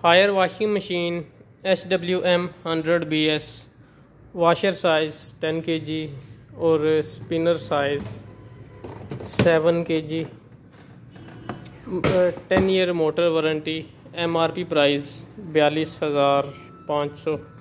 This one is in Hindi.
Higher washing machine HWM100-BS, washer size 10 kg और spinner size 7 kg, 10 year motor warranty. MRP price 42,500।